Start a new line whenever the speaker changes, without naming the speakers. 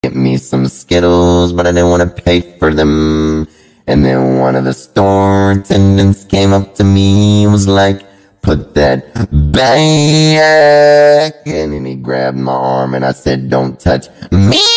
get me some Skittles, but I didn't want to pay for them. And then one of the store attendants came up to me and was like, "Put that back." And then he grabbed my arm and I said, "Don't touch me."